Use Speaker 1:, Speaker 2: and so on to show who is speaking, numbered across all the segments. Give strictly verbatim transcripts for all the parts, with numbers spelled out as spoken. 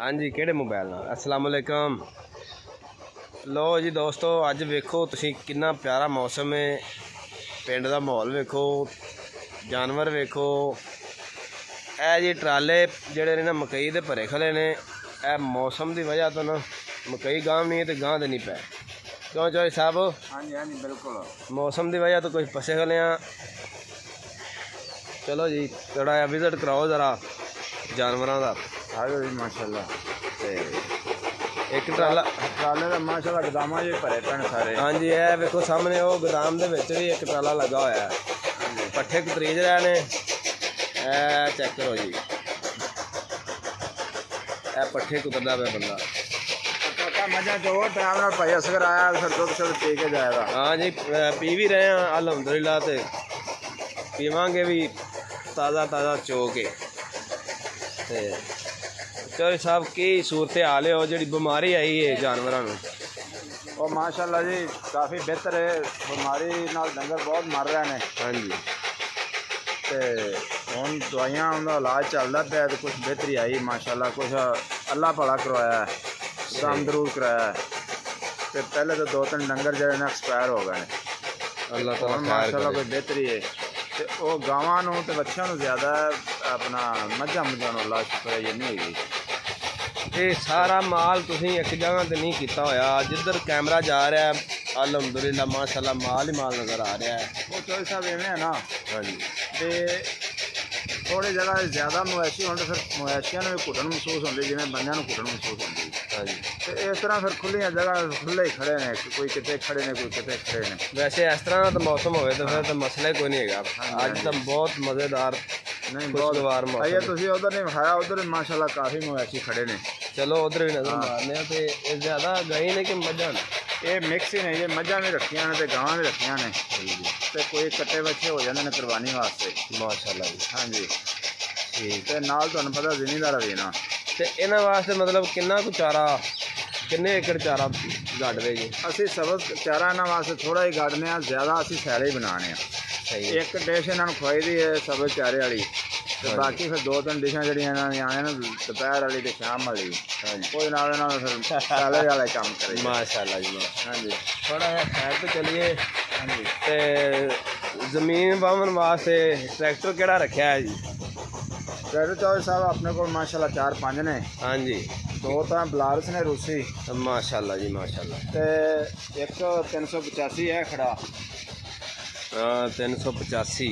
Speaker 1: हाँ जी किहड़े मोबाइल नाल। अस्सलाम वालेकुम। लो जी दोस्तों, अज वेखो तुसीं कितना प्यारा मौसम है, पिंड दा माहौल वेखो, जानवर वेखो। ए जी ट्राले जिहड़े ने ना मकई दे भरे खले ने, ए मौसम की वजह तो ना मकई गांव नहीं है तो गांव दे नहीं पै। क्यों चौधरी साहब?
Speaker 2: हाँ जी हाँ जी बिल्कुल,
Speaker 1: मौसम की वजह तो कुछ फसे खले हैं। चलो जी थोड़ा जिहा विजिट कराओ जरा जानवरों का।
Speaker 2: आ जाओ जी माशाल्लाह।
Speaker 1: एक ट्राला
Speaker 2: ट्राले का माशाल्लाह गोदाम जी भरे पैन सारे।
Speaker 1: हाँ जी, ए वेखो सामने वो गोदाम दे विच भी एक ट्राला लगा होया है, पट्ठे कुतरीज रहे ने। ए चेक करो जी, ए पट्ठे कुतरदा पे बंदा।
Speaker 2: काका मजा जो टाइम नाल भाई असगर आया फिर दुध शुद्ध पी के जाएगा।
Speaker 1: हाँ जी पी भी रहे हैं अलहमदुलिल्लाह, ते पीवांगे भी ताज़ा ताज़ा चो के। चौधरी साहब की सूरत हाल है, जी बीमारी आई है जानवरों में?
Speaker 2: और माशाल्लाह जी काफ़ी बेहतर है, बीमारी नाल डंगर बहुत मर रहे हैं।
Speaker 1: हाँ जी,
Speaker 2: तो हम दवाइयां उनका इलाज चलता पाया तो कुछ बेहतरी आई माशाल्लाह। कुछ अल्लाह भला करवाया है, काम जरूर कराया है। तो पहले तो दो तीन डंगर जो ने एक्सपायर हो गए,
Speaker 1: अल्लाह ताला
Speaker 2: माशाल्लाह कोई बेहतरी है। तो वो गावां नूं ते बच्चों नूं ज़्यादा अपना मझां मुझां नूं अल्लाह शुक्र है ये नहीं हुई।
Speaker 1: ये सारा माल तुसीं एक जगह ते नहीं किया होया, जिधर कैमरा जा रहा है अलहमदुलिल्लाह माशाल्लाह माल ही माल नज़र आ रहा है।
Speaker 2: वो चौधरी साहब इवें है ना,
Speaker 1: हाँ जी,
Speaker 2: तो थोड़ी जगह ज़्यादा मवेशी होने फिर मवेशियों में भी घुटन महसूस होती, जिवें बंदियां नूं घुटन महसूस होती।
Speaker 1: हाँ जी,
Speaker 2: तो इस तरह फिर खुलियां जगह खुले ही खड़े ने, कोई कितने खड़े ने कोई कितने खड़े ने।
Speaker 1: वैसे इस तरह का तो मौसम हो तो फिर तो मसला कोई नहीं है। अज तो बहुत मज़ेदार
Speaker 2: नहीं
Speaker 1: खुशगवार
Speaker 2: बहुत
Speaker 1: मौसम।
Speaker 2: ये तुसीं उधर नहीं विखाया, उधर भी माशाल्लाह काफ़ी मवेशी खड़े ने।
Speaker 1: चलो उधर भी नज़र मारने हैं। तो ज़्यादा गई ने कि मझां ने?
Speaker 2: ये मिक्स ही ने, ये मझां भी रखियां ने ते गावां भी रखियां ने, ते कोई कट्टे बच्चे हो जाते हैं कुर्बानी वास्ते माशाल्लाह जी। हाँ जी
Speaker 1: ठीक
Speaker 2: ते नाल तुहानूं पता जिमींदार भी ना,
Speaker 1: ते इन्हां वास्ते मतलब कितना कुछ चारा, किन्ने एकड़ चारा गड्ढदे जी?
Speaker 2: असीं सबक चारा इन्हां वास्ते थोड़ा ही गड्ढने आ, ज़्यादा असीं सैले ही बनाने आ।
Speaker 1: सही है।
Speaker 2: एक डिश इन्हां नूं खुआई दी है सब चारे वाली, ते बाकी फिर दो तीन डिशां जड़ियां इन्हां दियां आने दोपहर वाली ते शाम वाली। कोई नाल इन्हां फिर सैले वाले काम करे। माशाल्लाह जी। हाँ जी
Speaker 1: थोड़ा जिहा साइड पे चलिए।
Speaker 2: हाँ जी
Speaker 1: ते जमीन बावन वास्ते ट्रैक्टर केड़ा रखा है जी?
Speaker 2: ट्रैक्टर चौधरी साहब अपने को माशाल्लाह चार पाँच ने।
Speaker 1: हाँ जी,
Speaker 2: दो तो बलारस ने रूसी
Speaker 1: माशाल्लाह जी माशाल्लाह।
Speaker 2: ते एक तीन सौ पचासी है खड़ा।
Speaker 1: हाँ तीन सौ पचासी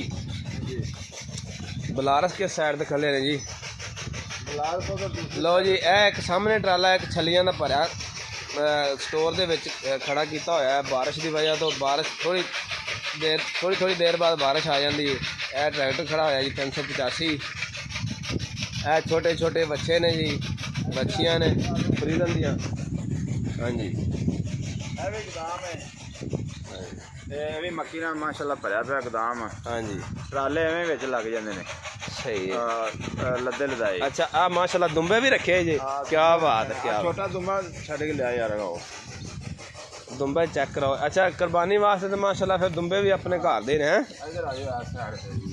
Speaker 1: बलारस के साइड ते खले ने जी।
Speaker 2: बलारस को तो
Speaker 1: लो जी ए एक सामने ट्राला एक छलियां दा भरिया स्टोर दे विच खड़ा किया होया है। बारिश की वजह तो बारिश थोड़ी देर थोड़ी थोड़ी देर बाद बारिश आ जाती है। यह ट्रैक्टर खड़ा होया जी तीन सौ पचासी। ए छोटे छोटे बच्चे ने जी, बच्चियां ने फ्रीजन दियां। हाँ जी
Speaker 2: है भी गोदाम है, ये भी मक्की नाल माशाल्लाह भरिया पिया गोदाम।
Speaker 1: हाँ जी
Speaker 2: ट्राले एवें विच लग जांदे ने।
Speaker 1: सही है।
Speaker 2: लद्दे लदाई।
Speaker 1: अच्छा आ माशाल्लाह दुम्बे भी रखे जी? क्या बात है, क्या
Speaker 2: छोटा दुम्बा छड़ के लिया यार वो
Speaker 1: दुम्बे चेक करो। अच्छा कुर्बानी वास्ते तो माशाल्लाह फिर दुम्बे भी अपने घर दे ने।
Speaker 2: इधर आ जाओ साइड से।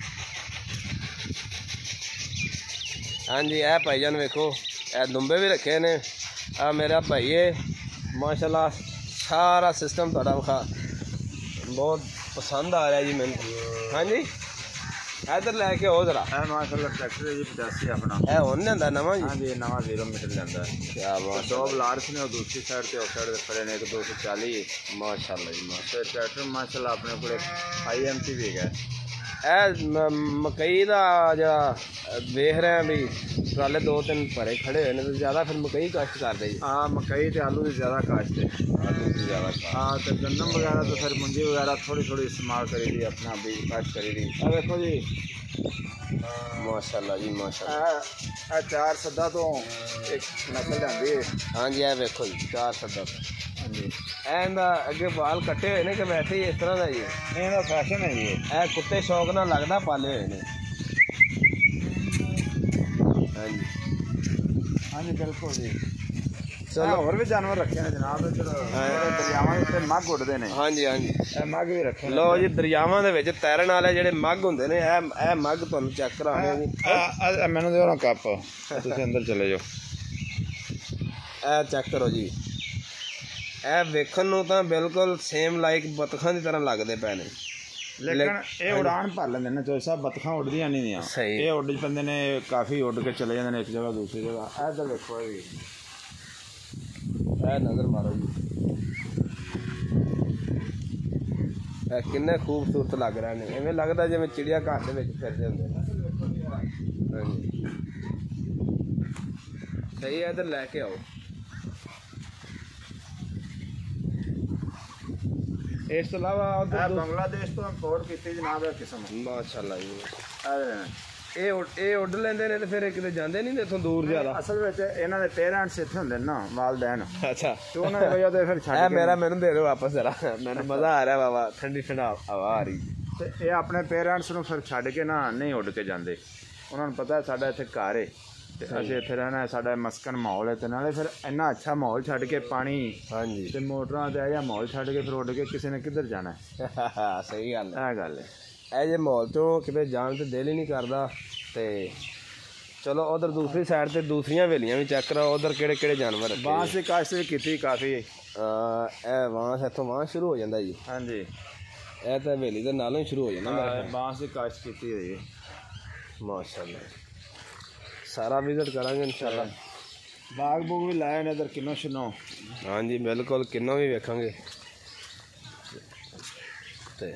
Speaker 1: हाँ जी ए भाईजान वेखो ए दुम्बे भी रखे ने। आ मेरा भाई है माशाल्लाह, सारा सिस्टम थोड़ा विखा बहुत पसंद आ रहा है जी मैंने। हाँ जी इधर लैके आओ जरा।
Speaker 2: है माशाल्लाह ट्रैक्टर है जी पचासी अपना।
Speaker 1: ए हुण लिआंदा नवां जी?
Speaker 2: हाँ जी नवा जीरो मीटर लिआंदा है।
Speaker 1: क्या बात।
Speaker 2: दो बलारस ने और दूसरी साइड से उस साइड खड़े ने, एक दो सौ चालीस
Speaker 1: माशाल्लाह जी माशाल्लाह।
Speaker 2: ट्रैक्टर माशाल्लाह अपने को आई एम टी भी है।
Speaker 1: ए मकई का जरा वेख रहे हैं भी ट्राले दो तीन भरे खड़े हुए हैं, तो ज़्यादा फिर मकई काश्त करते जी?
Speaker 2: हाँ मकई तो आलू की ज़्यादा काश्त है।
Speaker 1: आलू की ज़्यादा।
Speaker 2: हाँ तो गंदम वगैरह तो फिर मुंजी वगैरह थोड़ी थोड़ी इस्तेमाल करी दी, अपना बीज काश्त करी दी। अब देखो जी
Speaker 1: माशाल्लाह जी माशाल्लाह।
Speaker 2: आ चार सदा तो एक नस्ल लियांदी है।
Speaker 1: हाँ जी ए वेखो जी चार सदा।
Speaker 2: हाँ जी
Speaker 1: एंदा अगे बाल कट्टे हुए ने कि वैसे ही इस तरह का जी?
Speaker 2: नहीं ना फैशन है ये।
Speaker 1: ए कुत्ते शौक ना लगता पाले हुए ने। हाँ जी
Speaker 2: हाँ जी बिल्कुल जी।
Speaker 1: चलो
Speaker 2: और भी जानवर रखे हैं जनाब, दरियावां उत्ते मग्घ उड़दे ने।
Speaker 1: हाँ जी हाँ जी
Speaker 2: मग्घ भी रखे।
Speaker 1: लो जी दरियावां दे विच तैरन वाले जेहड़े मग्घ हुंदे ने, ए ए मग्घ तुहानूं चेक कराने जी।
Speaker 2: मैनूं दिओ ना कप, तुसीं अंदर चले जाओ।
Speaker 1: ਇਹ ਚੈੱਕ ਕਰੋ ਜੀ, ਇਹ ਵੇਖਣ ਨੂੰ ਤਾਂ ਬਿਲਕੁਲ ਸੇਮ ਲਾਈਕ ਬਤਖਾਂ ਦੀ ਤਰ੍ਹਾਂ ਲੱਗਦੇ ਪਏ ਨੇ,
Speaker 2: ਲੇਕਿਨ ਇਹ ਉਡਾਨ ਭਰ ਲੈਂਦੇ ਨੇ ਚੋਈ ਸਾਹਿਬ। ਬਤਖਾਂ ਉੱਡਦੀਆਂ ਨਹੀਂ ਦੀਆਂ, ਇਹ ਉੱਡ ਪੈਂਦੇ ਨੇ, ਕਾਫੀ ਉੱਡ ਕੇ ਚਲੇ ਜਾਂਦੇ ਨੇ ਇੱਕ ਜਗ੍ਹਾ ਦੂਸਰੀ ਜਗ੍ਹਾ। ਇਹ ਤਾਂ ਵੇਖੋ ਇਹ ਵੀ,
Speaker 1: ਇਹ ਨਜ਼ਰ ਮਾਰੋ ਜੀ, ਇਹ ਕਿੰਨੇ ਖੂਬਸੂਰਤ ਲੱਗ ਰਹੇ ਨੇ। ਇਵੇਂ ਲੱਗਦਾ ਜਿਵੇਂ ਚਿੜੀਆ ਘਰ ਦੇ ਵਿੱਚ ਫਿਰਦੇ ਹੁੰਦੇ ਨੇ। ਹਾਂਜੀ ਸਹੀ ਹੈ, ਇੱਧਰ ਲੈ ਕੇ ਆਓ। ਇਸ ਤੋਂ ਇਲਾਵਾ ਉਧਰ
Speaker 2: ਬੰਗਲਾਦੇਸ਼ ਤੋਂ ਇੰਪੋਰਟ ਕੀਤੀ ਜਨਾਬ ਇਹ ਕਿਸਮ।
Speaker 1: ਮਾਸ਼ਾਅੱਲਾ ਜੀ, ਇਹ ਇਹ ਉੱਡ ਲੈਂਦੇ ਨੇ ਤੇ ਫਿਰ ਕਿਤੇ ਜਾਂਦੇ ਨਹੀਂ ਇੱਥੋਂ ਦੂਰ ਜ਼ਿਆਦਾ।
Speaker 2: ਅਸਲ ਵਿੱਚ ਇਹਨਾਂ ਦੇ ਪੇਰੈਂਟਸ ਇੱਥੇ ਹੁੰਦੇ ਨੇ ਨਾ, ਵਾਲਦੈਨ।
Speaker 1: ਅੱਛਾ,
Speaker 2: ਤੇ ਉਹਨਾਂ ਦੀ ਵਜ੍ਹਾ ਤੇ ਫਿਰ ਛੱਡ
Speaker 1: ਇਹ ਮੇਰਾ ਮੈਨੂੰ ਦੇ ਦਿਓ ਵਾਪਸ ਜ਼ਰਾ, ਮੈਨੂੰ ਮਜ਼ਾ ਆ ਰਿਹਾ ਬਾਬਾ, ਠੰਡੀ ਠੰਡਾ ਹਵਾ ਆ ਰਹੀ।
Speaker 2: ਤੇ ਇਹ ਆਪਣੇ ਪੇਰੈਂਟਸ ਨੂੰ ਫਿਰ ਛੱਡ ਕੇ ਨਾ ਨਹੀਂ ਉੱਡ ਕੇ ਜਾਂਦੇ। ਉਹਨਾਂ ਨੂੰ ਪਤਾ ਸਾਡਾ ਇੱਥੇ ਘਰ ਹੈ ਤੇ ਅਸੀਂ ਇੱਥੇ ਰਹਿਣਾ, ਸਾਡਾ ਮਸਕਨ ਮਾਹੌਲ ਹੈ। ਤੇ ਨਾਲੇ ਫਿਰ ਇੰਨਾ ਅੱਛਾ ਮਾਹੌਲ ਛੱਡ ਕੇ ਪਾਣੀ
Speaker 1: ਹਾਂਜੀ
Speaker 2: ਤੇ ਮੋਟਰਾਂ ਤੇ ਇਹ ਮਾਹੌਲ ਛੱਡ ਕੇ ਫਿਰ ਉੱਡ ਕੇ ਕਿਸੇ ਨੇ ਕਿੱਧਰ ਜਾਣਾ।
Speaker 1: ਸਹੀ ਗੱਲ
Speaker 2: ਹੈ, ਇਹ ਗੱਲ ਹੈ।
Speaker 1: ਇਹ ਜੇ ਮਾਹੌਲ ਚੋਂ ਕਿਤੇ ਜਾਣ ਤੇ ਦਿਲ ਹੀ ਨਹੀਂ ਕਰਦਾ। ਤੇ ਚਲੋ ਉਧਰ ਦੂਸਰੀ ਸਾਈਡ ਤੇ ਦੂਸਰੀਆਂ ਹਵੇਲੀਆਂ ਵੀ ਚੈੱਕ ਕਰੋ, ਉਧਰ ਕਿਹੜੇ ਕਿਹੜੇ ਜਾਨਵਰ।
Speaker 2: ਬਾਂਸ ਦੀ ਕਾਸ਼ਤ ਵੀ ਕੀਤੀ ਕਾਫੀ।
Speaker 1: ਇਹ ਬਾਂਸ ਇੱਥੋਂ ਬਾਂਸ ਸ਼ੁਰੂ ਹੋ ਜਾਂਦਾ ਜੀ।
Speaker 2: ਹਾਂਜੀ,
Speaker 1: ਇਹ ਤਾਂ ਹਵੇਲੀ ਦੇ ਨਾਲੋਂ ਹੀ ਸ਼ੁਰੂ ਹੋ ਜਾਂਦਾ।
Speaker 2: ਬਾਂਸ ਦੀ ਕਾਸ਼ਤ ਕੀਤੀ ਹੋਈ ਹੈ।
Speaker 1: ਮਾਸ਼ਾਅੱਲਾ, ਸਾਰਾ ਵਿਜ਼ਿਟ ਕਰਾਂਗੇ ਇਨਸ਼ਾਅੱਲਾ।
Speaker 2: ਬਾਗ ਬੂਗ ਵੀ ਲਾਏ ਨੇ ਇੱਧਰ, ਕਿੰਨੋ ਸ਼ਨੋ।
Speaker 1: ਹਾਂਜੀ ਬਿਲਕੁਲ, ਕਿੰਨੋ ਵੀ ਵੇਖਾਂਗੇ। ਤੇ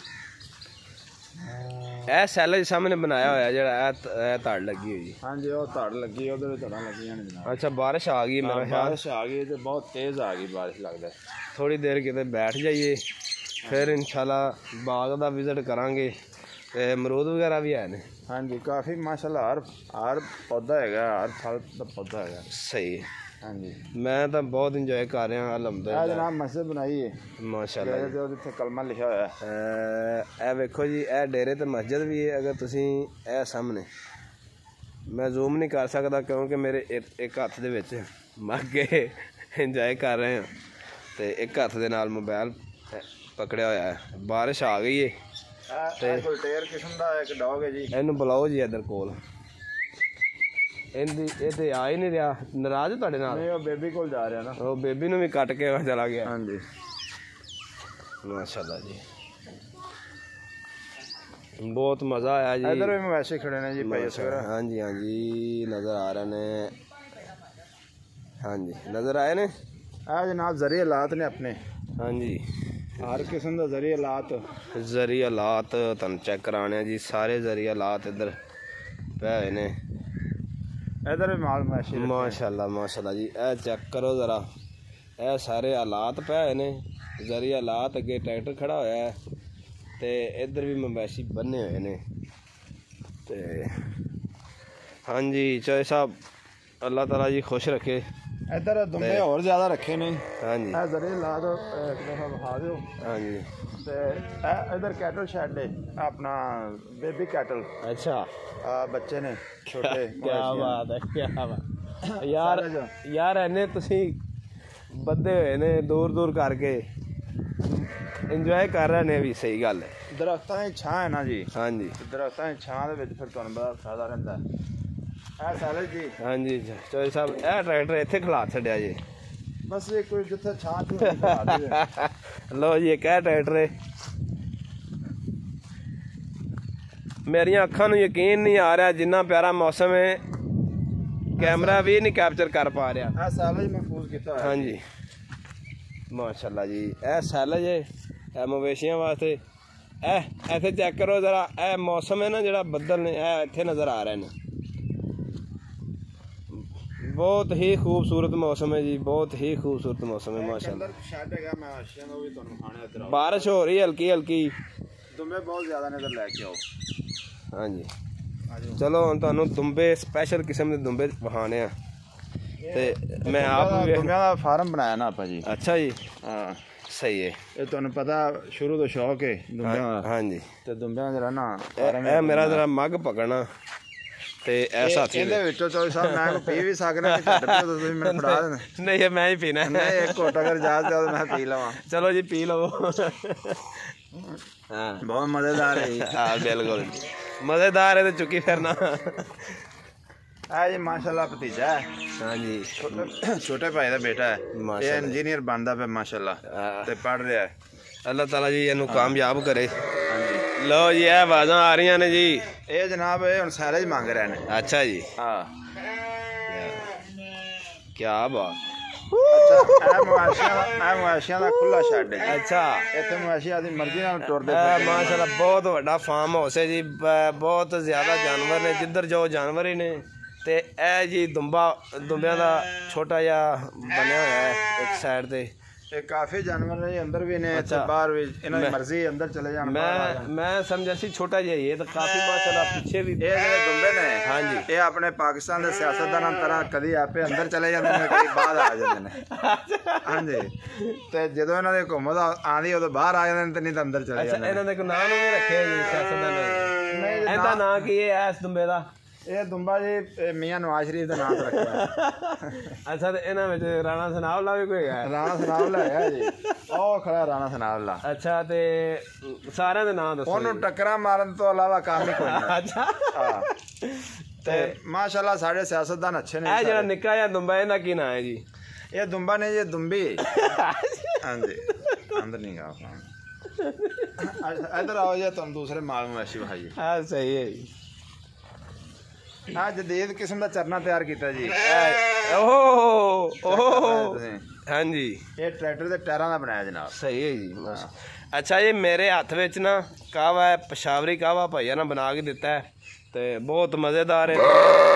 Speaker 1: ਇਹ ਸੈਲ ਸਾਹਮਣੇ ਬਣਾਇਆ ਹੋਇਆ ਜਿਹੜਾ ਇਹ ਧੜ ਲੱਗੀ ਹੋਈ।
Speaker 2: ਹਾਂਜੀ, ਉਹ ਧੜ ਲੱਗੀ, ਉਹਦੇ ਵਿੱਚ ਧੜਾਂ ਲੱਗੀਆਂ ਨੇ ਜਨਾਬ।
Speaker 1: ਅੱਛਾ, ਬਾਰਿਸ਼ ਆ ਗਈ ਮੇਰਾ ਖਿਆਲ।
Speaker 2: ਬਾਰਿਸ਼ ਆ ਗਈ ਤੇ ਬਹੁਤ ਤੇਜ਼ ਆ ਗਈ ਬਾਰਿਸ਼ ਲੱਗਦਾ।
Speaker 1: ਥੋੜੀ ਦੇਰ ਕਿਤੇ ਬੈਠ ਜਾਈਏ, ਫਿਰ ਇਨਸ਼ਾਅੱਲਾ ਬਾਗ ਦਾ ਵਿਜ਼ਿਟ ਕਰਾਂਗੇ। ਤੇ ਅਮਰੂਦ ਵਗੈਰਾ ਵੀ ਹੈ ਨੇ।
Speaker 2: ਹਾਂਜੀ, ਕਾਫੀ ਮਾਸ਼ਾਅੱਲਾ, ਹਰ ਹਰ ਪੌਦਾ ਹੈਗਾ, ਹਰ ਫਲ ਦਾ ਪੌਦਾ ਹੈਗਾ।
Speaker 1: ਸਹੀ ਹੈ।
Speaker 2: ਹਾਂਜੀ,
Speaker 1: ਮੈਂ ਤਾਂ ਬਹੁਤ ਇੰਜੋਏ ਕਰ ਰਿਹਾ ਅਲਹਮਦੁਲਿਲਾ।
Speaker 2: ਜਨਾਬ ਮਸਜਿਦ ਬਣਾਈ ਹੈ
Speaker 1: ਮਾਸ਼ਾਅੱਲਾ,
Speaker 2: ਜਿੱਥੇ ਕਲਮਾ ਲਿਖਿਆ ਹੋਇਆ।
Speaker 1: ਇਹ ਵੇਖੋ ਜੀ, ਇਹ ਡੇਰੇ ਤੇ ਮਸਜਿਦ ਵੀ ਹੈ। ਅਗਰ ਤੁਸੀਂ ਇਹ ਸਾਹਮਣੇ, ਮੈਂ ਜ਼ੂਮ ਨਹੀਂ ਕਰ ਸਕਦਾ ਕਿਉਂਕਿ ਮੇਰੇ ਇੱਕ ਹੱਥ ਦੇ ਵਿੱਚ ਮੱਗੇ ਇੰਜੋਏ ਕਰ ਰਹੇ ਹਾਂ ਤੇ ਇੱਕ ਹੱਥ ਦੇ ਨਾਲ ਮੋਬਾਈਲ ਪਕੜਿਆ ਹੋਇਆ ਹੈ। ਬਾਰਿਸ਼ ਆ ਗਈ ਹੈ
Speaker 2: ਤੇ ਗੁਲਟੇਰ ਕਿਸਮ ਦਾ ਇੱਕ ਡੌਗ ਹੈ ਜੀ।
Speaker 1: ਇਹਨੂੰ ਬੁਲਾਓ ਜੀ ਇੱਧਰ ਕੋਲ। ਇਹਦੀ ਇਹ ਤੇ ਆ ਹੀ ਨਹੀਂ ਰਿਹਾ, ਨਾਰਾਜ਼ ਤੁਹਾਡੇ ਨਾਲ?
Speaker 2: ਨਹੀਂ, ਉਹ ਬੇਬੀ ਕੋਲ ਜਾ ਰਿਹਾ ਨਾ,
Speaker 1: ਉਹ ਬੇਬੀ ਨੂੰ ਵੀ ਕੱਟ ਕੇ ਚਲਾ ਗਿਆ।
Speaker 2: ਹਾਂਜੀ,
Speaker 1: ਮਾਸ਼ਾਅੱਲਾ ਜੀ, ਬਹੁਤ ਮਜ਼ਾ ਆਇਆ ਜੀ।
Speaker 2: ਇੱਧਰ ਵੀ ਵੈਸੇ ਖੜੇ ਨੇ ਜੀ ਭਾਈ ਅਸਗਰ।
Speaker 1: ਹਾਂਜੀ ਹਾਂਜੀ, ਨਜ਼ਰ ਆ ਰਹੇ ਨੇ। ਹਾਂਜੀ, ਨਜ਼ਰ ਆਏ ਨੇ।
Speaker 2: ਆ ਜਨਾਬ ਜ਼ਰੀਏ ਹਾਲਾਤ ਨੇ ਆਪਣੇ।
Speaker 1: ਹਾਂਜੀ,
Speaker 2: ਹਰ ਕਿਸਮ ਦਾ ਜ਼ਰੀਏ ਹਾਲਾਤ।
Speaker 1: ਜ਼ਰੀਏ ਹਾਲਾਤ ਤੁਹਾਨੂੰ ਚੈੱਕ ਕਰਾਣੇ ਜੀ, ਸਾਰੇ ਜ਼ਰੀਏ ਹਾਲਾਤ ਇੱਧਰ ਪਏ ਹੋਏ ਨੇ।
Speaker 2: ਇੱਧਰ ਵੀ ਮਾਲ ਮਾਸ਼ੀ।
Speaker 1: ਮਾਸ਼ਾਅੱਲਾ ਮਾਸ਼ਾਅੱਲਾ ਜੀ, ਇਹ ਚੈੱਕ ਕਰੋ ਜ਼ਰਾ, ਇਹ ਸਾਰੇ ਹਾਲਾਤ ਪਏ ਹੋਏ ਨੇ, ਜ਼ਰੀਏ ਹਾਲਾਤ। ਅੱਗੇ ਟਰੈਕਟਰ ਖੜਾ ਹੋਇਆ ਹੈ ਤੇ ਇੱਧਰ ਵੀ ਮਵੈਸ਼ੀ ਬੰਨੇ ਹੋਏ ਨੇ। ਤੇ ਹਾਂਜੀ ਚੋਏ ਸਾਹਿਬ, ਅੱਲਾਹ ਤਾਲਾ ਜੀ ਖੁਸ਼ ਰੱਖੇ।
Speaker 2: ਇੱਧਰ ਦੁੰਬੇ ਹੋਰ ਜ਼ਿਆਦਾ ਰੱਖੇ ਨੇ।
Speaker 1: ਹਾਂਜੀ,
Speaker 2: ਇਹ ਜ਼ਰੀਏ ਲਾ ਦਿਓ, ਇੱਕ ਦਫਾ ਵਿਖਾ ਦਿਓ।
Speaker 1: ਹਾਂਜੀ,
Speaker 2: ਤੇ ਇਹ ਇੱਧਰ ਕੈਟਲ ਸ਼ੈਡ ਹੈ ਆਪਣਾ, ਬੇਬੀ ਕੈਟਲ।
Speaker 1: ਅੱਛਾ,
Speaker 2: ਆ ਬੱਚੇ ਨੇ ਛੋਟੇ।
Speaker 1: ਕੀ ਬਾਤ ਹੈ, ਕੀ ਬਾਤ ਯਾਰ। ਯਾਰ ਇਹਨੇ ਤੁਸੀਂ ਬੱਧੇ ਹੋਏ ਨੇ ਦੂਰ ਦੂਰ ਕਰਕੇ, ਇੰਜੋਏ ਕਰ ਰਹੇ ਨੇ ਵੀ। ਸਹੀ ਗੱਲ ਹੈ,
Speaker 2: ਦਰਖਤਾਂ ਦੀ ਛਾਂ ਹੈ ਨਾ ਜੀ।
Speaker 1: ਹਾਂਜੀ,
Speaker 2: ਦਰਖਤਾਂ ਦੀ ਛਾਂ ਦੇ ਵਿੱਚ ਫਿਰ ਤੁਹਾਨੂੰ ਬੜਾ ਫਾਇਦਾ ਰਹਿੰਦਾ। ਇਹ ਸੈਲਜ ਜੀ।
Speaker 1: ਹਾਂਜੀ ਚੋਈ ਸਾਹਿਬ, ਇਹ ਟਰੈਕਟਰ ਇੱਥੇ ਖਲਾ ਛੱਡਿਆ ਜੀ।
Speaker 2: ਬਸ ਇਹ ਕੋਈ ਜਿੱਥੇ ਛਾਂ
Speaker 1: ਲਓ ਜੀ, ਇੱਕ ਇਹ ਟਰੈਕਟਰ ਹੈ। ਮੇਰੀਆਂ ਅੱਖਾਂ ਨੂੰ ਯਕੀਨ ਨਹੀਂ ਆ ਰਿਹਾ, ਜਿੰਨਾ ਪਿਆਰਾ ਮੌਸਮ ਹੈ ਕੈਮਰਾ ਵੀ ਨਹੀਂ ਕੈਪਚਰ ਕਰ ਪਾ ਰਿਹਾ।
Speaker 2: ਇਹ ਸੈਲਜ ਮਹਿਫੂਜ਼ ਕੀਤਾ ਹੋਇਆ।
Speaker 1: ਹਾਂਜੀ ਮਾਸ਼ਾਅੱਲਾ ਜੀ, ਇਹ ਸੈਲਜ ਹੈ, ਇਹ ਮਵੇਸ਼ੀਆਂ ਵਾਸਤੇ। ਇਹ ਇੱਥੇ ਚੈੱਕ ਕਰੋ ਜ਼ਰਾ, ਇਹ ਮੌਸਮ ਹੈ ਨਾ ਜਿਹੜਾ ਬੱਦਲ ਨੇ, ਇਹ ਇੱਥੇ ਨਜ਼ਰ ਆ ਰਹੇ ਨੇ। ਬਹੁਤ ਹੀ ਖੂਬਸੂਰਤ ਮੌਸਮ ਹੈ ਜੀ, ਬਹੁਤ ਹੀ ਖੂਬਸੂਰਤ ਮੌਸਮ ਹੈ ਮਾਸ਼ਾਅੱਲਾ।
Speaker 2: ਸ਼ੈਡ ਹੈਗਾ ਮਵੇਸ਼ੀਆਂ ਦਾ, ਵੀ ਤੁਹਾਨੂੰ ਖਾਣੇ ਇੱਧਰ।
Speaker 1: ਬਾਰਿਸ਼ ਹੋ ਰਹੀ ਹਲਕੀ ਹਲਕੀ,
Speaker 2: ਦੁੰਬੇ ਬਹੁਤ ਜ਼ਿਆਦਾ ਨੇ, ਇੱਧਰ ਲੈ ਕੇ ਆਓ।
Speaker 1: ਹਾਂਜੀ ਚਲੋ, ਹੁਣ ਤੁਹਾਨੂੰ ਦੁੰਬੇ ਸਪੈਸ਼ਲ ਕਿਸਮ ਦੇ ਦੁੰਬੇ ਵਿਖਾਣੇ ਆ। ਤੇ ਮੈਂ ਆਪ
Speaker 2: ਦੁੰਬਿਆਂ ਦਾ ਫਾਰਮ ਬਣਾਇਆ ਨਾ ਆਪਾਂ ਜੀ।
Speaker 1: ਅੱਛਾ ਜੀ,
Speaker 2: ਹਾਂ
Speaker 1: ਸਹੀ ਹੈ।
Speaker 2: ਇਹ ਤੁਹਾਨੂੰ ਪਤਾ ਸ਼ੁਰੂ ਤੋਂ ਸ਼ੌਕ ਹੈ ਦੁੰਬਿਆਂ ਦਾ।
Speaker 1: ਹਾਂਜੀ,
Speaker 2: ਤੇ ਦੁੰਬਿਆਂ ਜਿਹੜਾ ਨਾ,
Speaker 1: ਇਹ ਮੇਰਾ ਜਰਾ ਮੱਗ ਪਕੜਨਾ ਤੇ ਇਹ ਸਾਥੀ
Speaker 2: ਇਹਦੇ ਵਿੱਚੋਂ ਚੋਈ ਸਾਹਿਬ ਮੈਂ ਪੀ ਵੀ ਸਕਦਾ, ਛੱਡ ਪਿਓ ਤੁਸੀਂ ਮੈਨੂੰ ਫੜਾ ਦੇਣਾ।
Speaker 1: ਨਹੀਂ, ਮੈਂ ਹੀ ਪੀਣਾ।
Speaker 2: ਨਹੀਂ, ਇੱਕ ਘੁੱਟ ਅਗਰ ਇਜਾਜ਼ਤ ਹੈ ਤਾਂ ਮੈਂ ਪੀ ਲਵਾਂ।
Speaker 1: ਚਲੋ ਜੀ, ਪੀ ਲਵੋ। ਹਾਂ,
Speaker 2: ਬਹੁਤ ਮਜ਼ੇਦਾਰ ਹੈ।
Speaker 1: ਹਾਂ ਬਿਲਕੁਲ ਮਜ਼ੇਦਾਰ ਹੈ, ਤੇ ਚੁੱਕੀ ਫਿਰਨਾ।
Speaker 2: ਆ ਜੀ ਮਾਸ਼ਾਅੱਲਾ ਭਤੀਜਾ ਹੈ।
Speaker 1: ਹਾਂਜੀ
Speaker 2: ਛੋਟੇ ਭਾਈ ਦਾ ਬੇਟਾ ਹੈ, ਇਹ
Speaker 1: ਮਾਸ਼ਾਅੱਲਾ
Speaker 2: ਇੰਜੀਨੀਅਰ ਬਣਦਾ ਪਿਆ ਮਾਸ਼ਾਅੱਲਾ ਤੇ ਪੜ ਰਿਹਾ ਹੈ।
Speaker 1: ਅੱਲਾਹ ਤਾਲਾ ਜੀ ਇਹਨੂੰ ਕਾਮਯਾਬ ਕਰੇ।
Speaker 2: ਹਾਂਜੀ
Speaker 1: ਲਓ ਜੀ ਇਹ ਆਵਾਜ਼ਾਂ ਆ ਰਹੀਆਂ ਨੇ ਜੀ।
Speaker 2: ਇਹ ਜਨਾਬ ਇਹ ਹੁਣ ਸੈਲੇਜ ਮੰਗ ਰਹੇ ਨੇ।
Speaker 1: ਅੱਛਾ ਜੀ
Speaker 2: ਹਾਂ
Speaker 1: ਕੀ ਬਾਤ।
Speaker 2: ਅੱਛਾ ਇਹ ਮਵਾਸ਼ੀਆਂ ਦਾ ਇਹ ਮਵਾਸ਼ੀਆਂ ਦਾ ਖੁੱਲਾ ਛੱਡ ਹੈ।
Speaker 1: ਅੱਛਾ
Speaker 2: ਇੱਥੇ ਮਵਾਸ਼ੀ ਆਦੀ ਮਰਜ਼ੀ ਨਾਲ ਤੁਰਦੇ
Speaker 1: ਇਹ ਮਾਸ਼ਾਅੱਲਾ ਬਹੁਤ ਵੱਡਾ ਫਾਰਮ ਹਾਊਸ ਹੈ ਜੀ। ਬ- ਬਹੁਤ ਜ਼ਿਆਦਾ ਜਾਨਵਰ ਨੇ, ਜਿੱਧਰ ਜਾਓ ਜਾਨਵਰ ਹੀ ਨੇ। ਤੇ ਇਹ ਜੀ ਦੁੰਬਾ ਦੁੰਬਿਆਂ ਦਾ ਛੋਟਾ ਜਿਹਾ ਬਣਿਆ ਹੋਇਆ ਹੈ ਇੱਕ ਸਾਈਡ ਤੇ।
Speaker 2: ਇਹ ਕਾਫੀ ਜਾਨਵਰ ਨੇ ਅੰਦਰ ਵੀ ਨੇ ਤੇ ਬਾਹਰ ਵੀ, ਇਹਨਾਂ ਦੀ ਮਰਜ਼ੀ ਅੰਦਰ ਚਲੇ ਜਾਣ।
Speaker 1: ਮੈਂ ਮੈਂ ਸਮਝਿਆ ਸੀ ਛੋਟਾ ਜਿਹਾ ਹੀ ਹੈ, ਤਾਂ ਕਾਫੀ ਮਾਸ਼ਾਅੱਲਾ ਪਿੱਛੇ ਵੀ
Speaker 2: ਇਹ ਜਿਹੜੇ ਦੁੰਬੇ ਨੇ
Speaker 1: ਹਾਂਜੀ
Speaker 2: ਇਹ ਆਪਣੇ ਪਾਕਿਸਤਾਨ ਦੇ ਸਿਆਸਤਦਾਨਾਂ ਤਰ੍ਹਾਂ ਕਦੀ ਆਪੇ ਅੰਦਰ ਚਲੇ ਜਾਂਦੇ ਨੇ, ਕਦੀ ਬਾਹਰ ਆ ਜਾਂਦੇ ਨੇ। ਹਾਂਜੀ ਤੇ ਜਦੋਂ ਇਹਨਾਂ ਦੀ ਹੁਕੂਮਤ ਆਂਦੀ ਉਦੋਂ ਬਾਹਰ ਆ ਜਾਂਦੇ ਨੇ, ਤੇ ਨਹੀਂ ਤਾਂ ਅੰਦਰ ਚਲੇ
Speaker 1: ਅੱਛਾ
Speaker 2: ਜਾਂਦੇ ਨੇ।
Speaker 1: ਇਹਨਾਂ ਦੇ ਕੋਈ ਨਾਂ ਨੂੰ ਵੀ ਰੱਖਿਆ ਜੀ ਸਿਆਸਤਦਾਨ ਨੇ?
Speaker 2: ਨਹੀਂ ਜੀ,
Speaker 1: ਇਹਦਾ ਨਾਂ ਕੀ ਹੈ ਇਸ ਦੁੰਬੇ ਦਾ?
Speaker 2: ਇਹ ਦੁੰਬਾ ਜੀ ਇਹ ਮੀਆਂ ਨਵਾਜ਼ ਸ਼ਰੀਫ ਦਾ ਨਾਮ ਰੱਖਿਆ।
Speaker 1: ਅੱਛਾ ਤੇ ਇਹਨਾਂ ਵਿੱਚ ਰਾਣਾ ਸਨਾਉਲਾ ਵੀ ਕੋਈ ਹੈ?
Speaker 2: ਰਾਣਾ ਸਨਾਉਲਾ ਹੈਗਾ ਜੀ, ਉਹ ਖੜਾ ਰਾਣਾ ਸਨਾਉਲਾ।
Speaker 1: ਅੱਛਾ ਤੇ ਸਾਰਿਆਂ ਦੇ ਨਾਂ ਦੱਸੋ।
Speaker 2: ਉਹਨੂੰ ਟੱਕਰਾਂ ਮਾਰਨ ਤੋਂ ਇਲਾਵਾ ਕੰਮ ਹੀ ਕੋਈ ਨਹੀਂ।
Speaker 1: ਅੱਛਾ
Speaker 2: ਹਾਂ ਤੇ ਮਾਸ਼ਾਅੱਲਾ ਸਾਡੇ ਸਿਆਸਤਦਾਨ ਅੱਛੇ ਨੇ।
Speaker 1: ਇਹ ਜਿਹੜਾ ਨਿੱਕਾ ਜਿਹਾ ਦੁੰਬਾ ਇਹਦਾ ਕੀ ਨਾਂ ਹੈ ਜੀ?
Speaker 2: ਇਹ ਦੁੰਬਾ ਨੇ ਜੀ ਦੁੰਬੀ। ਹਾਂਜੀ ਅੰਦਰ ਨਹੀਂ ਗਾ। ਇਧਰ ਆਓ ਜੀ, ਤੁਹਾਨੂੰ ਦੂਸਰੇ ਮਾਲ ਮਵੇਸ਼ੀ ਵਿਖਾਈਏ।
Speaker 1: ਹਾਂ ਸਹੀ ਹੈ ਜੀ।
Speaker 2: ਆ ਜਦੀਦ ਕਿਸਮ ਦਾ ਚਰਨਾ ਤਿਆਰ ਕੀਤਾ ਜੀ।
Speaker 1: ਓਹ ਓਹ
Speaker 2: ਤੁਸੀਂ
Speaker 1: ਹਾਂਜੀ
Speaker 2: ਇਹ ਟਰੈਕਟਰ ਦੇ ਟਾਇਰਾਂ ਦਾ ਬਣਾਇਆ ਜਨਾਬ।
Speaker 1: ਸਹੀ ਹੈ ਜੀ। ਅੱਛਾ ਜੀ ਮੇਰੇ ਹੱਥ ਵਿੱਚ ਨਾ ਕਾਹਵਾ ਹੈ, ਪਸ਼ਾਵਰੀ ਕਾਹਵਾ ਭਾਈਆ ਨੇ ਬਣਾ ਕੇ ਦਿੱਤਾ ਹੈ ਤੇ ਬਹੁਤ ਮਜ਼ੇਦਾਰ ਹੈ।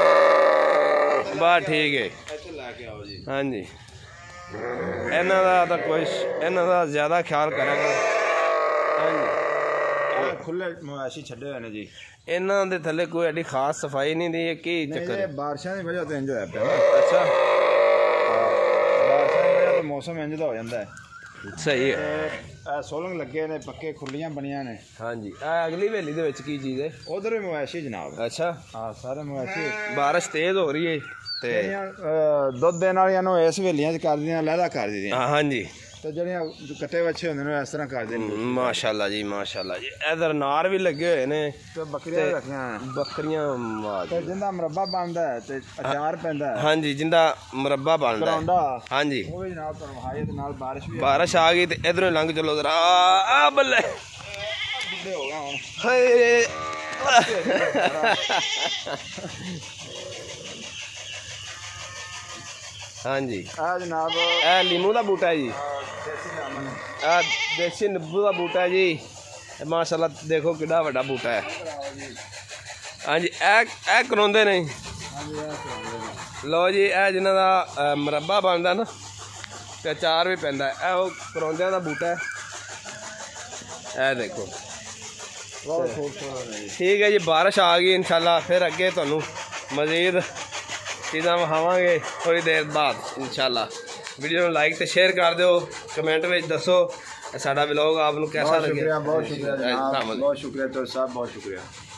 Speaker 1: ਬਸ ਠੀਕ ਹੈ
Speaker 2: ਇੱਥੇ ਲੈ ਕੇ ਆਓ ਜੀ।
Speaker 1: ਹਾਂਜੀ ਇਹਨਾਂ ਦਾ ਤਾਂ ਕੁਛ ਇਹਨਾਂ ਦਾ ਜ਼ਿਆਦਾ ਖਿਆਲ ਕਰਾਂਗਾ। ਹਾਂਜੀ
Speaker 2: ਖੁੱਲੇ ਮਵੇਸ਼ੀ ਛੱਡੇ ਹੋਏ ਨੇ ਜੀ।
Speaker 1: ਇਹਨਾਂ ਦੇ ਥੱਲੇ ਕੋਈ ਐਡੀ ਖਾਸ ਸਫਾਈ ਨਹੀਂ ਦੀ। ਕੀ ਚੱਕਰ
Speaker 2: ਇਹ ਬਾਰਿਸ਼ਾਂ ਦੀ ਵਜ੍ਹਾ ਤੋਂ ਇੰਜ ਹੋਇਆ ਪਿਆ।
Speaker 1: ਅੱਛਾ
Speaker 2: ਬਾਰਿਸ਼ਾਂ ਦੀ ਵਜ੍ਹਾ ਤੋਂ ਮੌਸਮ ਇੰਜ ਦਾ ਹੋ ਜਾਂਦਾ ਹੈ।
Speaker 1: ਸਹੀ ਹੈ।
Speaker 2: ਤੇ ਇਹ ਸੋਲੰਗ ਲੱਗੇ ਨੇ, ਪੱਕੇ ਖੁੱਲੀਆਂ ਬਣੀਆਂ ਨੇ।
Speaker 1: ਹਾਂਜੀ ਆ ਅਗਲੀ ਹਵੇਲੀ ਦੇ ਵਿੱਚ ਕੀ ਚੀਜ਼ ਹੈ?
Speaker 2: ਉਧਰ ਵੀ ਮਵੇਸ਼ੀ ਜਨਾਬ।
Speaker 1: ਅੱਛਾ
Speaker 2: ਹਾਂ ਸਾਰੇ ਮਵੇਸ਼ੀ।
Speaker 1: ਬਾਰਿਸ਼ ਤੇਜ਼ ਹੋ ਰਹੀ ਹੈ ਤੇ
Speaker 2: ਦੁੱਧ ਦੇਣ ਵਾਲੀਆਂ ਨੂੰ ਇਸ ਹਵੇਲੀਆਂ 'ਚ ਕਰਦੀਆਂ, ਲਹਿਦਾ ਕਰ ਦਿੰਦੀਆਂ।
Speaker 1: ਹਾਂ ਹਾਂਜੀ
Speaker 2: ਤੇ ਜਿਹੜੀਆਂ ਕੱਟੇ ਵੱਛੇ ਹੁੰਦੇ ਨੇ ਇਸ ਤਰ੍ਹਾਂ ਕਰਦੇ ਨੇ।
Speaker 1: ਮਾਸ਼ਾਅੱਲਾ ਜੀ ਮਾਸ਼ਾਅੱਲਾ ਜੀ। ਇਧਰ ਨਾਰ ਵੀ ਲੱਗੇ ਹੋਏ ਨੇ
Speaker 2: ਤੇ ਬੱਕਰੀਆਂ ਵੀ ਰੱਖੀਆਂ।
Speaker 1: ਬੱਕਰੀਆਂ
Speaker 2: ਤੇ ਜਿੰਦਾ ਮੁਰੱਬਾ ਬਣਦਾ ਹੈ ਤੇ ਅਚਾਰ ਪੈਂਦਾ ਹੈ।
Speaker 1: ਹਾਂਜੀ ਜਿੰਦਾ ਮੁਰੱਬਾ ਬਣਦਾ
Speaker 2: ਕਰਾਉਂਦਾ
Speaker 1: ਹਾਂਜੀ।
Speaker 2: ਉਹ ਵੀ ਜਨਾਬ ਤੁਹਾਨੂੰ ਵਿਖਾਈਏ ਤੇ ਨਾਲ ਬਾਰਿਸ਼ ਵੀ
Speaker 1: ਬਾਰਿਸ਼ ਆ ਗਈ ਤੇ ਇਧਰੋਂ ਲੰਘ ਚਲੋ ਜ਼ਰਾ। ਆ ਬੱਲੇ
Speaker 2: ਬੁੱਢੇ ਹੋ ਗਏ ਹੁਣ।
Speaker 1: ਹਾਏ ਹਾਂਜੀ
Speaker 2: ਆ ਜਨਾਬ
Speaker 1: ਇਹ ਲੀਮੂ ਦਾ ਬੂਟਾ ਜੀ। ਆ ਦੇਸੀ ਨਿੰਬੂ ਦਾ ਬੂਟਾ ਜੀ। ਮਾਸ਼ਾਅੱਲਾ ਦੇਖੋ ਕਿੰਨਾ ਵੱਡਾ ਬੂਟਾ ਹੈ। ਹਾਂਜੀ ਇਹ ਇਹ ਕਰਾਉਂਦੇ ਨੇ। ਲਓ ਜੀ ਇਹ ਜਿਨ੍ਹਾਂ ਦਾ ਮੁਰੱਬਾ ਬਣਦਾ ਨਾ ਤੇ ਅਚਾਰ ਵੀ ਪੈਂਦਾ, ਇਹ ਉਹ ਕਰਾਉਂਦਿਆਂ ਦਾ ਬੂਟਾ ਹੈ। ਇਹ ਦੇਖੋ
Speaker 2: ਬਹੁਤ ਖੂਬਸੂਰਤ ਹੈ ਜੀ।
Speaker 1: ਠੀਕ ਹੈ ਜੀ। ਬਾਰਿਸ਼ ਆ ਗਈ ਇਨਸ਼ਾਅੱਲਾ, ਫਿਰ ਅੱਗੇ ਤੁਹਾਨੂੰ ਮਜ਼ੀਦ ਚੀਜ਼ਾਂ ਵਿਖਾਵਾਂਗੇ ਥੋੜੀ ਦੇਰ ਬਾਅਦ ਇਨਸ਼ਾਅੱਲਾ। ਵੀਡੀਓ ਨੂੰ ਲਾਈਕ ਤੇ ਸ਼ੇਅਰ ਕਰ ਦਿਓ, ਕਮੈਂਟ ਵਿੱਚ ਦੱਸੋ ਸਾਡਾ ਵਲੌਗ ਆਪ ਨੂੰ कैसा लगे।
Speaker 2: बहुत शुक्रिया बहुत शुक्रिया बहुत शुक्रिया तो साहब बहुत शुक्रिया।